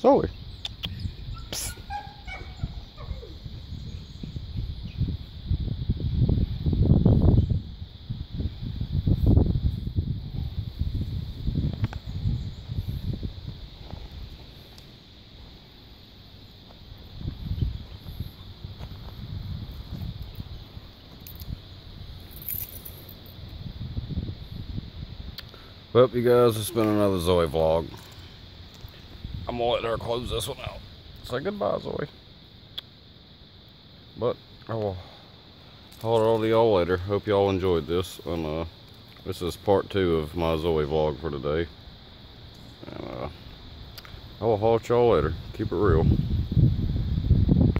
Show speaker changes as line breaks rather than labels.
Zoe. Psst. Well, you guys, it's been another Zoe vlog. I'm gonna let her close this one out. Say goodbye, Zoe. But I will holler all to y'all later. Hope y'all enjoyed this. And this is part 2 of my Zoe vlog for today. And I will holler at y'all later. Keep it real.